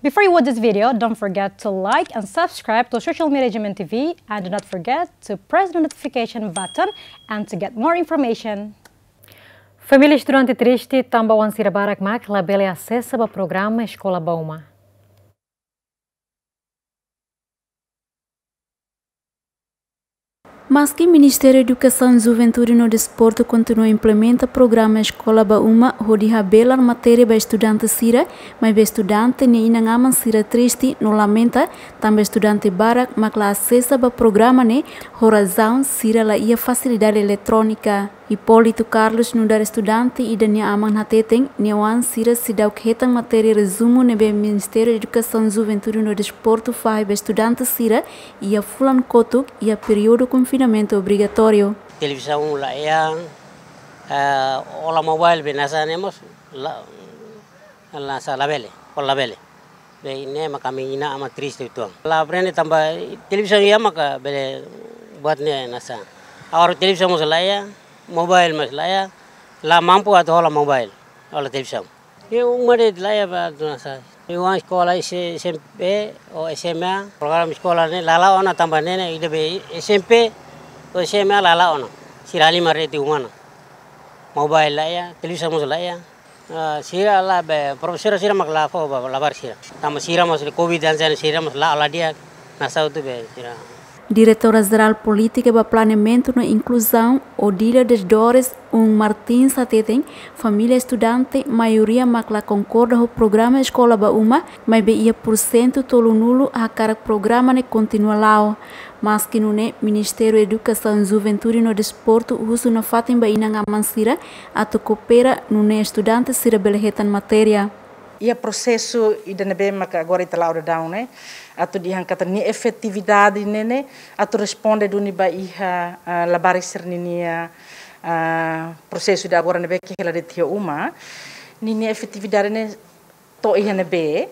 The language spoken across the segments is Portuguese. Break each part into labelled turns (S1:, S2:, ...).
S1: Before you watch this video, don't forget to like and subscribe to social media Jamin TV, and do not forget to press the notification button and to get more information. Família, estudante, triste, tanba, sira, barak, labele, asesa para Programa Eskola Bauma.
S2: Mas que o Ministério da Educação, Juventude e Desporto continua a implementar o Programa Eskola Bauma, onde a matéria para estudante sira, mas para estudante nem inangaman sira triste, não lamenta, também estudante barak, mas a asesa para o programa ne, razão sira la ia facilidade eletrônica. Hipólito Carlos no dar estudante e da nia amang hateten, niawan sira sidau ketang matéria resumo nebe Ministério da Educação, Juventude e Desporto faz para estudante sira e a fulan kotuk e a período confinamento obrigatório.
S3: Televisão lá é ola mobile benasa nemos la labele, labele. Be ne makami ina ama triste itu. La aprende tambah televisão ia maka bele buat ne nasa. Awar televisão mos lá ya mobile mas lá ya la mampu atau ola mobile ola televisão. Eu umare lá ya ba nasa. Eu a escola SMP ou SMA programa escola ne lala ona tambah ne ide be SMP ou SMA lala ona. Sirali mare ti umana. Mobile lah ya, televisão mos lah ya. Sira lah be profesor sira mak la fo labar sira. Tama sira mos Covid dan sira mos la ala dia nasau tu be sira.
S2: Diretora-Geral Política para Planeamento e Inclusão, Odília das Dores, Martins Sateteng, família estudante, maioria makla concorda com o Programa Eskola Bauma, mas beia % tolo nulo a cara programa ne continua lá. Mas que no Ministério da Educação, Juventude e Desporto uso na fatem ba inang amansira ato coopera no estudante sira belehetan matéria.
S4: E o processo ainda bem que agora está lá down né, ato diangkat ni efetividade nene, ato responde do niba iha labari serninia processo de agora nebe que ela de tia uma, ni efetividade ne to iha nebe.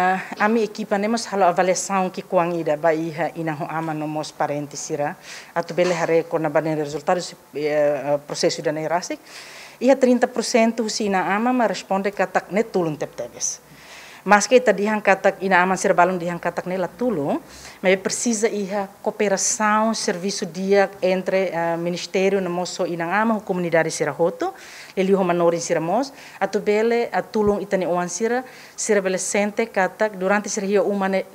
S4: A minha equipa nemos halo avaliação que quang ida ba iha inang ho ama no mos parentes sira, ato bele hare ko na banen resultados processo da neirasik. Ia 30% si ina ama ma responde katak ne tulung tep-tebes. Mas que ita dihan katak ina ama sira balon dihan katak ne la tulung, mas precisa iha cooperação, serviço dia entre ministério na moso ina ama comunidade sira hoto, ele ho manori sira mos, atu bele atulung itani oan sira bele sente katak durante sira ia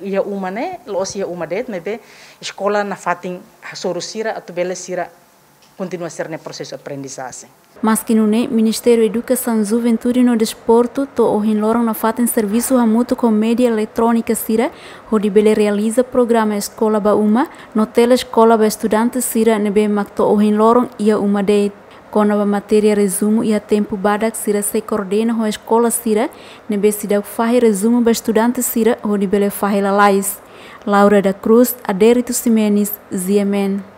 S4: umane lo ia umadet mebe escola na fating soru sira atu bele sira continua ser ne processo aprendizagem.
S2: Mas que no Ministério da Educação, Juventude e Desporto to ohin lorong na fatem serviço hamuto com mídia eletrônica sira, onde bele realiza programa Escola Bauma, no tela escola ba estudante sira nebe mak to ohin lorong ia uma date. Kona ba matéria resumo ia tempo badak sira se coordena ho escola sira, nebe sida fahi resumo ba estudante sira, onde bele fahi la lais. Laura da Cruz, Adérito Ximenes, ZMN.